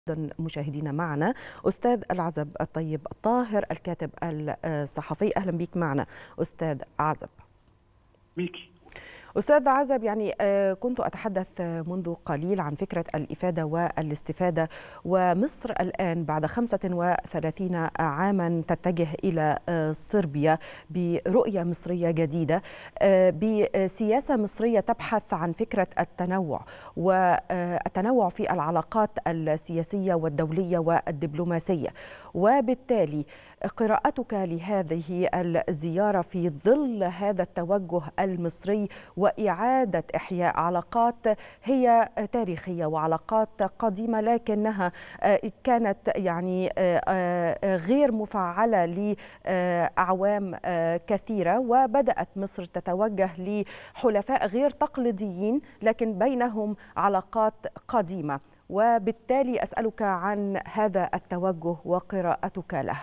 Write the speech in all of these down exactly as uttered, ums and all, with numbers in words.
مشاهدينا معنا أستاذ العزب الطيب الطاهر الكاتب الصحفي. أهلا بك معنا أستاذ عزب. بيكي أستاذ عزب، يعني كنت أتحدث منذ قليل عن فكرة الإفادة والاستفادة، ومصر الآن بعد خمسة وثلاثين عاما تتجه إلى صربيا برؤية مصرية جديدة، بسياسة مصرية تبحث عن فكرة التنوع والتنوع في العلاقات السياسية والدولية والدبلوماسية. وبالتالي قراءتك لهذه الزيارة في ظل هذا التوجه المصري وإعادة إحياء علاقات هي تاريخية وعلاقات قديمة، لكنها كانت يعني غير مفعلة لأعوام كثيرة، وبدأت مصر تتوجه لحلفاء غير تقليديين لكن بينهم علاقات قديمة، وبالتالي أسألك عن هذا التوجه وقراءتك له.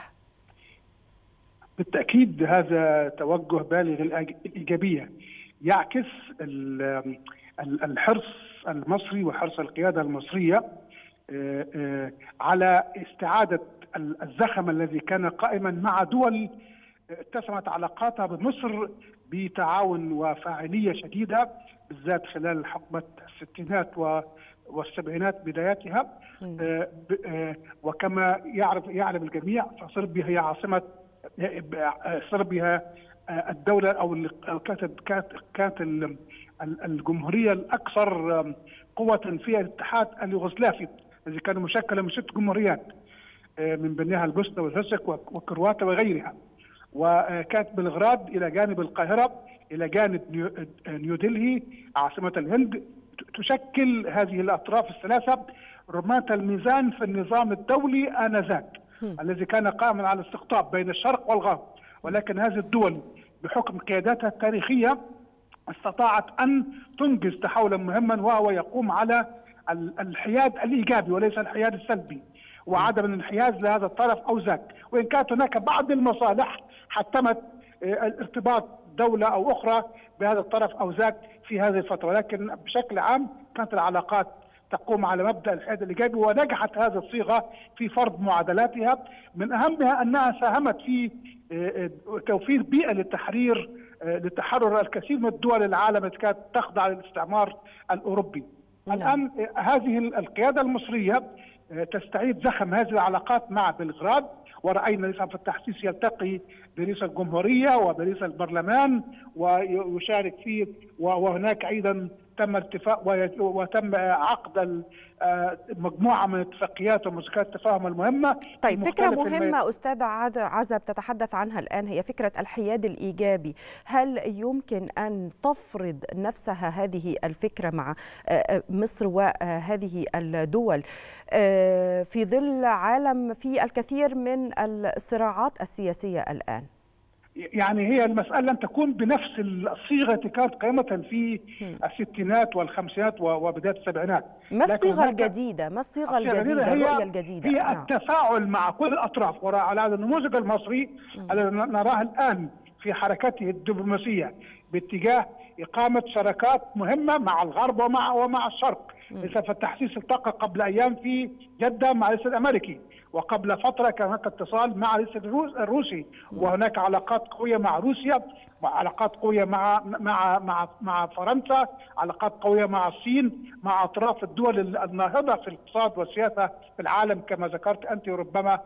بالتأكيد هذا توجه بالغ الإيجابية، يعكس الحرص المصري وحرص القيادة المصرية على استعادة الزخم الذي كان قائما مع دول اتسمت علاقاتها بمصر بتعاون وفاعلية شديدة، بالذات خلال حقبة الستينات والسبعينات بداياتها. وكما يعرف يعلم الجميع فصربيا هي عاصمة صربيا الدولة أو كانت كانت الجمهورية الأكثر قوة في الاتحاد اليوغوسلافي الذي كان مشكلا من ست جمهوريات من بينها البوسنة والهرسك وكرواتيا وغيرها، وكانت بلغراد إلى جانب القاهرة إلى جانب نيودلهي عاصمة الهند، تشكل هذه الأطراف الثلاثة رماة الميزان في النظام الدولي آنذاك الذي كان قائما على الاستقطاب بين الشرق والغرب. ولكن هذه الدول بحكم قياداتها التاريخية استطاعت أن تنجز تحولا مهما، وهو يقوم على الحياد الإيجابي وليس الحياد السلبي، وعدم الانحياز لهذا الطرف أو ذاك، وإن كانت هناك بعض المصالح حتمت ارتباط دولة أو أخرى بهذا الطرف أو ذاك في هذه الفترة، ولكن بشكل عام كانت العلاقات تقوم على مبدأ الحياد الإيجابي، ونجحت هذه الصيغة في فرض معادلاتها. من أهمها أنها ساهمت في توفير بيئة للتحرير لتحرر الكثير من دول العالم التي كانت تخضع للاستعمار الأوروبي. الآن هذه القيادة المصرية تستعيد زخم هذه العلاقات مع بلغراد، ورأينا رئيس عبد الفتاح السيسي يلتقي برئيس الجمهورية وبرئيس البرلمان ويشارك فيه، وهناك أيضا تم اتفاق وتم عقد مجموعة من اتفاقيات ومذكرات التفاهم المهمة. طيب، فكرة مهمة أستاذ عزب تتحدث عنها الآن هي فكرة الحياد الإيجابي. هل يمكن أن تفرض نفسها هذه الفكرة مع مصر وهذه الدول في ظل عالم فيه الكثير من الصراعات السياسية الآن؟ يعني هي المسألة لم تكون بنفس الصيغة التي كانت قائمة في الستينات والخمسينات وبداية السبعينات. ما الصيغة الجديدة؟ ما الصيغة الجديدة؟ الرؤية الجديدة هي نعم. التفاعل مع كل الأطراف، وعلى هذا النموذج المصري الذي نراه الآن في حركته الدبلوماسية باتجاه إقامة شراكات مهمة مع الغرب ومع ومع الشرق. رئيس فتح السيسي التقى قبل أيام في جدة مع الرئيس الأمريكي، وقبل فترة كان هناك اتصال مع الرئيس الروسي، وهناك علاقات قوية مع روسيا، علاقات قوية مع مع مع مع فرنسا، علاقات قوية مع الصين، مع أطراف الدول الناهضة في الاقتصاد والسياسة في العالم كما ذكرت أنت، وربما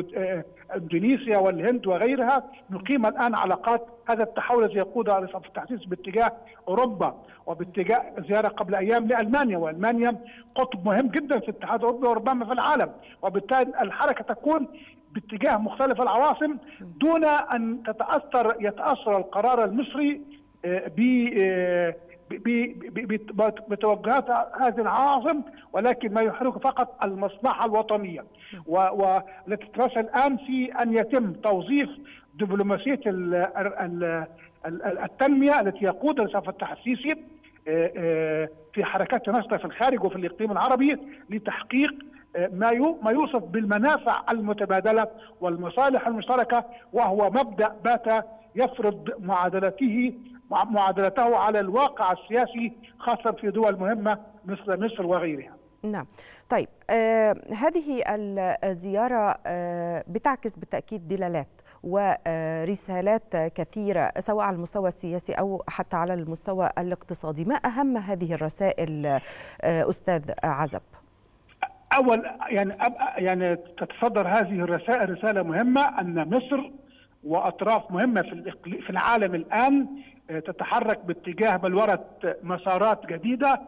إندونيسيا والهند وغيرها. نقيم الآن علاقات. هذا التحول الذي يقوده رئيس عبد الفتاح السيسي باتجاه أوروبا وباتجاه زيارة قبل أيام لألمانيا، وألمانيا قطب مهم جدا في الاتحاد الأوروبي وربما في العالم، وبالتالي الحركة تكون باتجاه مختلف العواصم دون أن تتأثر يتأثر القرار المصري بتوجهات هذه العواصم، ولكن ما يحرك فقط المصلحة الوطنية، والتي تتمثل الآن في أن يتم توظيف دبلوماسية التنمية التي يقودها رئيس عبد الفتاح السيسي في حركات نشطة في الخارج وفي الإقليم العربي لتحقيق ما ما يوصف بالمنافع المتبادلة والمصالح المشتركة، وهو مبدأ بات يفرض معادلته معادلته على الواقع السياسي خاصة في دول مهمة مثل مصر وغيرها. نعم. طيب آه هذه الزيارة آه بتعكس بالتأكيد دلالات ورسالات كثيرة سواء على المستوى السياسي أو حتى على المستوى الاقتصادي. ما أهم هذه الرسائل آه أستاذ عزب؟ أول يعني يعني تتصدر هذه الرسائل رسالة مهمة أن مصر وأطراف مهمة في في العالم الآن تتحرك باتجاه بلورة مسارات جديدة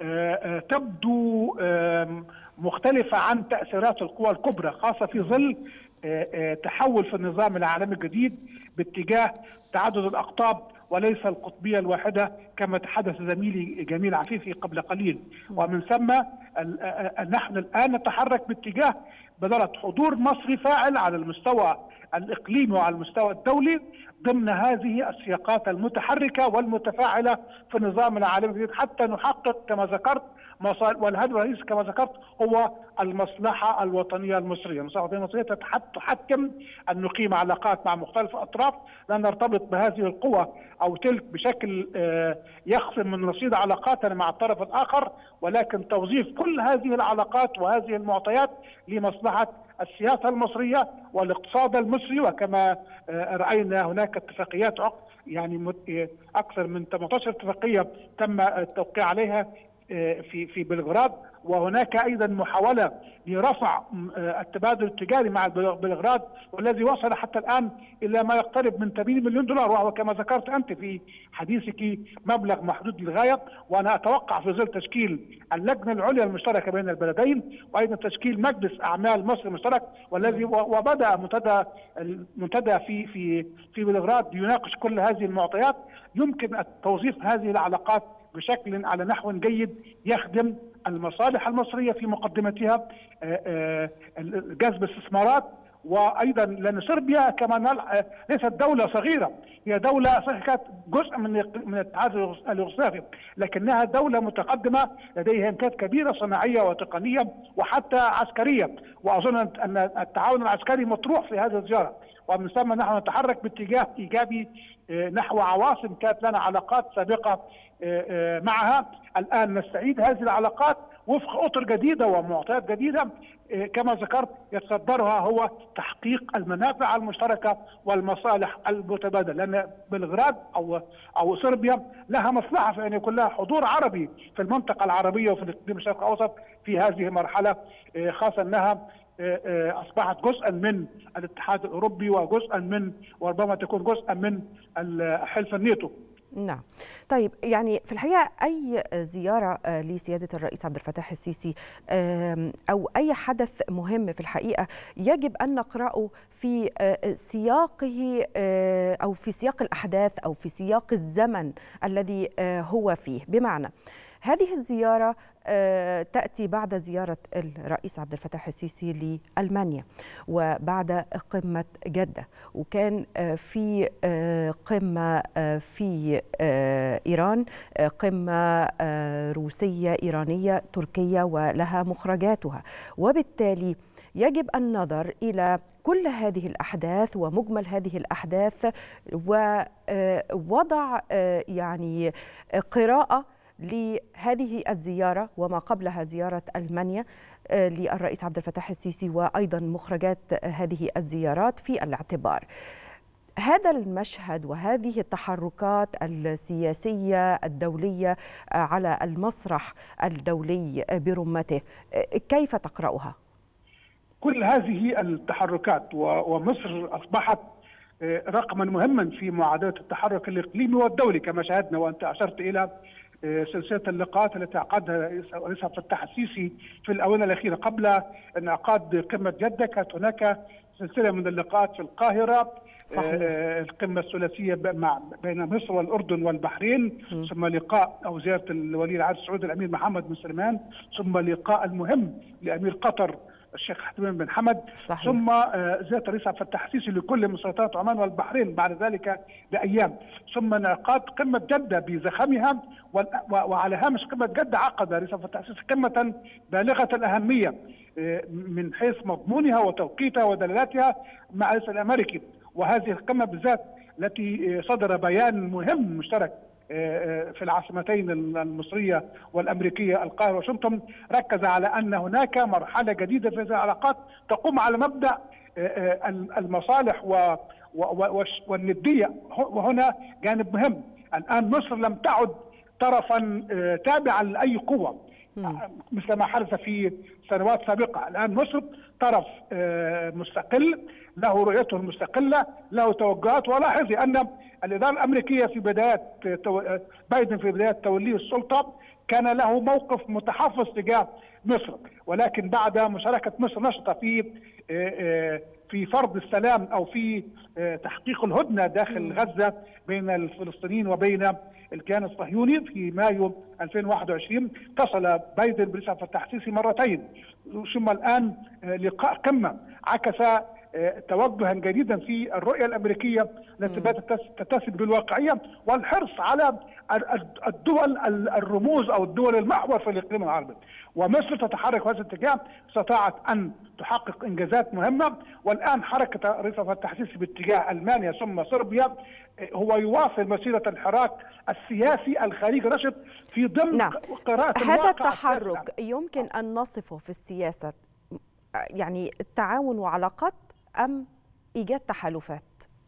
تبدو مختلفة عن تأثيرات القوى الكبرى، خاصة في ظل تحول في النظام العالمي الجديد باتجاه تعدد الأقطاب وليس القطبية الواحدة كما تحدث زميلي جميل عفيفي قبل قليل. ومن ثم نحن الآن نتحرك باتجاه بلورة حضور مصري فاعل على المستوى الإقليمي وعلى المستوى الدولي ضمن هذه السياقات المتحركة والمتفاعلة في النظام العالمي الجديد حتى نحقق كما ذكرت والهدف الرئيسي كما ذكرت هو المصلحة الوطنية المصرية. المصلحة الوطنية المصرية تحتم أن نقيم علاقات مع مختلف الأطراف، لا نرتبط بهذه القوى أو تلك بشكل يخصم من رصيد علاقاتنا مع الطرف الآخر، ولكن توظيف كل هذه العلاقات وهذه المعطيات لمصلحة السياسة المصرية والاقتصاد المصري. وكما رأينا هناك اتفاقيات يعني أكثر من ثمانية عشر اتفاقية تم التوقيع عليها في في بلغراد، وهناك ايضا محاوله لرفع التبادل التجاري مع بلغراد والذي وصل حتى الان الى ما يقترب من ثمانين مليون دولار، وهو كما ذكرت انت في حديثك مبلغ محدود للغايه. وانا اتوقع في ظل تشكيل اللجنه العليا المشتركه بين البلدين وايضا تشكيل مجلس اعمال مصر المشترك والذي وبدا منتدى المنتدى في في في بلغراد يناقش كل هذه المعطيات، يمكن توظيف هذه العلاقات بشكل على نحو جيد يخدم المصالح المصرية في مقدمتها جذب استثمارات. وايضا لان صربيا كما ليست دوله صغيره، هي دوله صحيح كانت جزء من من الاتحاد اليوغوسلافي لكنها دوله متقدمه لديها امكانيات كبيره صناعيه وتقنيه وحتى عسكريه، واظن ان التعاون العسكري مطروح في هذه الزياره. ومن ثم نحن نتحرك باتجاه ايجابي نحو عواصم كانت لنا علاقات سابقه معها، الان نستعيد هذه العلاقات وفق اطر جديده ومعطيات جديده كما ذكرت يتصدرها هو تحقيق المنافع المشتركه والمصالح المتبادله، لان بلغراد او او صربيا لها مصلحه في ان يكون لها حضور عربي في المنطقه العربيه وفي الاقليم الشرق الاوسط في هذه المرحله، خاصه انها اصبحت جزءا من الاتحاد الاوروبي وجزءا من وربما تكون جزءا من حلف الناتو. نعم. طيب يعني في الحقيقة أي زيارة لسيادة الرئيس عبد الفتاح السيسي أو أي حدث مهم في الحقيقة يجب أن نقرأه في سياقه أو في سياق الأحداث أو في سياق الزمن الذي هو فيه. بمعنى هذه الزيارة تأتي بعد زيارة الرئيس عبد الفتاح السيسي لألمانيا وبعد قمة جدة، وكان في قمة في إيران، قمة روسية إيرانية تركية ولها مخرجاتها، وبالتالي يجب النظر إلى كل هذه الأحداث ومجمل هذه الأحداث ووضع يعني قراءة لهذه الزيارة وما قبلها زيارة ألمانيا للرئيس عبد الفتاح السيسي وأيضا مخرجات هذه الزيارات في الاعتبار. هذا المشهد وهذه التحركات السياسية الدولية على المسرح الدولي برمته كيف تقرأها؟ كل هذه التحركات ومصر أصبحت رقما مهما في معادلة التحرك الإقليمي والدولي كما شاهدنا، وأنت أشرت إلى سلسلة اللقاءات التي عقدها الرئيس عبد الفتاح السيسي في الآونة الأخيرة. قبل انعقاد قمة جدة كانت هناك سلسلة من اللقاءات في القاهرة، صحيح. القمة الثلاثية بين مصر والأردن والبحرين، م. ثم لقاء أو زيارة الولي العهد السعودي الأمير محمد بن سلمان، ثم لقاء المهم لأمير قطر الشيخ حتمين بن حمد، صحيح. ثم زيارة الرئيس عبد الفتاح السيسي لكل مسلطات عمان والبحرين بعد ذلك بأيام، ثم انعقاد قمة جدة بزخمها. وعلى هامش قمة جدة عقد الرئيس عبد الفتاح السيسي قمة بالغة الأهمية من حيث مضمونها وتوقيتها ودلالاتها مع الرئيس الأمريكي، وهذه القمة بالذات التي صدر بيان مهم مشترك في العاصمتين المصرية والأمريكية القاهرة وواشنطن، ركز على أن هناك مرحلة جديدة في هذه العلاقات تقوم على مبدأ المصالح والندية. وهنا جانب مهم، الآن مصر لم تعد طرفا تابعا لأي قوة مثل ما حدث في سنوات سابقة. الآن مصر طرف مستقل له رؤيته المستقلة، له توجهات. ولاحظي أن الإدارة الأمريكية في بداية بايدن في بداية توليه السلطة كان له موقف متحفظ تجاه مصر، ولكن بعد مشاركة مصر نشطة في في فرض السلام أو في تحقيق الهدنة داخل غزة بين الفلسطينيين وبين الكيان الصهيوني في مايو ألفين وواحد وعشرين، اتصل بايدن برئيس عبد الفتاح السيسي مرتين، ثم الآن لقاء قمة عكس توجها جديدا في الرؤية الأمريكية التي بدأت تتسم بالواقعية والحرص على الدول الرموز أو الدول المحور في الإقليم العربي. ومصر تتحرك في هذا الاتجاه، استطاعت أن تحقق إنجازات مهمة. والآن حركة رئيس عبد الفتاح السيسي باتجاه ألمانيا ثم صربيا هو يواصل مسيرة الحراك السياسي الخارجي الرشد في ضمن نعم. قراءة هذا التحرك يمكن أن نصفه في السياسة يعني التعاون وعلاقات أم إيجاد تحالفات؟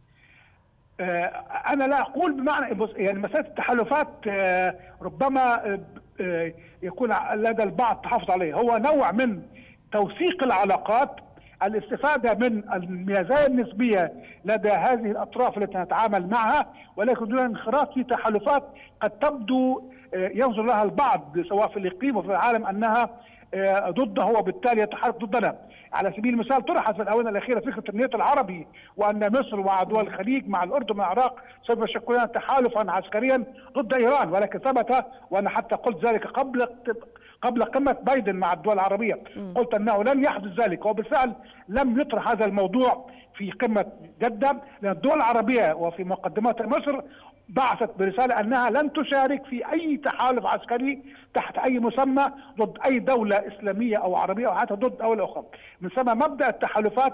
أنا لا أقول بمعنى يعني مسألة التحالفات ربما يكون لدى البعض تحافظ عليه، هو نوع من توثيق العلاقات، الاستفادة من الميزان النسبية لدى هذه الأطراف التي نتعامل معها، ولكن دون انخراط في تحالفات قد تبدو ينظر لها البعض سواء في الإقليم وفي العالم أنها ضده وبالتالي يتحرك ضدنا. على سبيل المثال طرحت في الآونة الأخيرة فكرة النية العربي، وأن مصر مع دول الخليج مع الأردن مع العراق سوف يشكلون تحالفا عسكريا ضد إيران، ولكن ثبت، وأنا حتى قلت ذلك قبل قبل قمة بايدن مع الدول العربية، قلت أنه لن يحدث ذلك، وبالفعل لم يطرح هذا الموضوع في قمة جدة، لأن الدول العربية وفي مقدمتها مصر بعثت برسالة أنها لن تشارك في أي تحالف عسكري تحت أي مسمى ضد أي دولة إسلامية أو عربية أو حتى ضد دولة أخرى. من ثم مبدأ التحالفات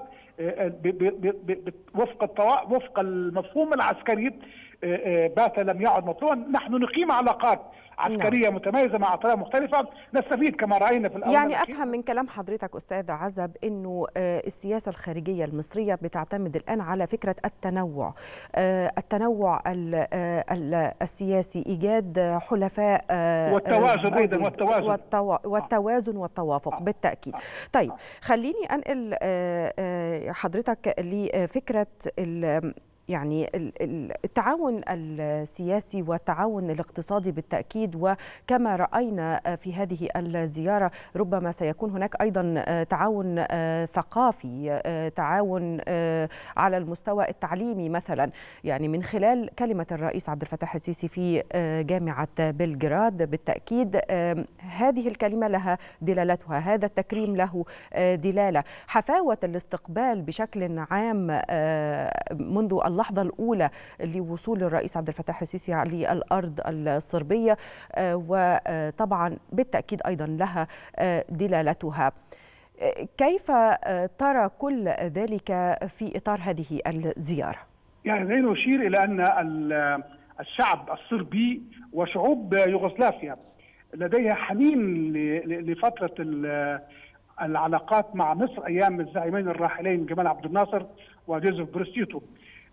وفق وفق المفهوم العسكري بات لم يعد مطلوبا. نحن نقيم علاقات عسكرية نعم. متميزة مع أطراف مختلفة نستفيد كما رأينا في الأول. يعني أفهم من كلام حضرتك أستاذ عزب أنه السياسة الخارجية المصرية بتعتمد الآن على فكرة التنوع، التنوع السياسي، إيجاد حلفاء والتوازن أيضا والتوازن والتوازن والتوافق آه. بالتأكيد. طيب خليني أنقل حضرتك لفكرة يعني التعاون السياسي والتعاون الاقتصادي بالتأكيد، وكما رأينا في هذه الزيارة ربما سيكون هناك أيضا تعاون ثقافي، تعاون على المستوى التعليمي مثلا، يعني من خلال كلمة الرئيس عبد الفتاح السيسي في جامعة بلغراد. بالتأكيد هذه الكلمة لها دلالتها، هذا التكريم له دلالة. حفاوة الاستقبال بشكل عام منذ اللحظة الأولى لوصول الرئيس عبد الفتاح السيسي للأرض الصربية، وطبعا بالتأكيد أيضا لها دلالتها. كيف ترى كل ذلك في إطار هذه الزيارة؟ يعني دعينا نشير إلى أن الشعب الصربي وشعوب يوغوسلافيا لديها حنين لفترة العلاقات مع مصر أيام الزعيمين الراحلين جمال عبد الناصر وجوزيف بروز تيتو،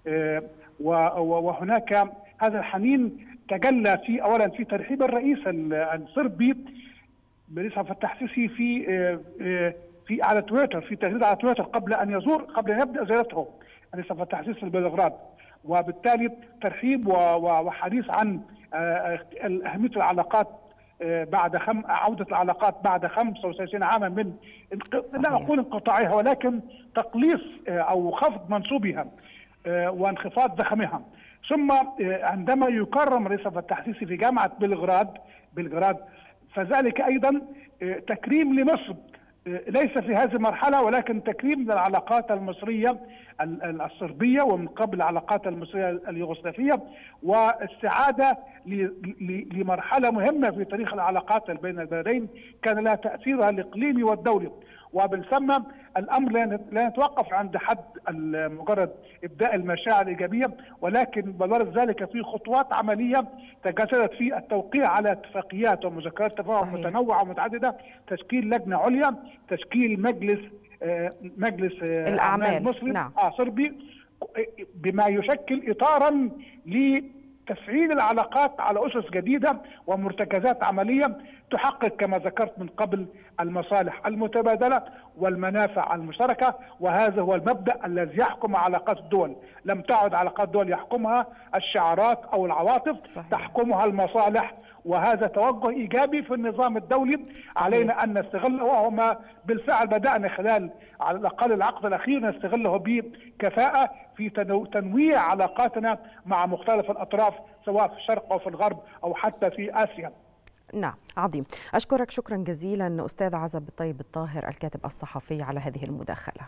وهناك هذا الحنين تجلى في اولا في ترحيب الرئيس الصربي برئيس عبد الفتاح السيسي في في على تويتر، في تغريده على تويتر قبل ان يزور قبل ان يبدا زيارته الرئيس عبد الفتاح السيسي لبلغراد، وبالتالي ترحيب وحديث عن اهميه العلاقات بعد خم عوده العلاقات بعد خمسة وثلاثين عاما من لا اقول انقطاعها ولكن تقليص او خفض منسوبها وانخفاض زخمها. ثم عندما يكرم الرئيس عبد الفتاح السيسي في جامعه بلغراد بلغراد فذلك ايضا تكريم لمصر، ليس في هذه المرحله ولكن تكريم للعلاقات المصريه الصربيه ومن قبل العلاقات المصريه اليوغوسلافيه، واستعاده لمرحله مهمه في تاريخ العلاقات بين البلدين كان لها تاثيرها الاقليمي والدولي. ومن ثم الامر لا يتوقف عند حد مجرد ابداء المشاعر الايجابيه، ولكن بمرض ذلك في خطوات عمليه تجسدت في التوقيع على اتفاقيات ومذكرات تفاهم متنوعه ومتعدده، تشكيل لجنه عليا، تشكيل مجلس مجلس الاعمال مسلم نعم. اه صربي، بما يشكل اطارا لتفعيل العلاقات على اسس جديده ومرتكزات عمليه تحقق كما ذكرت من قبل المصالح المتبادله والمنافع المشتركه، وهذا هو المبدا الذي يحكم علاقات الدول. لم تعد علاقات الدول يحكمها الشعارات او العواطف، صحيح. تحكمها المصالح، وهذا توجه ايجابي في النظام الدولي. صحيح. علينا ان نستغله، وهو ما بالفعل بدانا خلال على الاقل العقد الاخير نستغله بكفاءه في تنويع علاقاتنا مع مختلف الاطراف سواء في الشرق او في الغرب او حتى في اسيا. نعم عظيم، اشكرك شكرا جزيلا استاذ عزب الطيب الطاهر الكاتب الصحفي على هذه المداخله.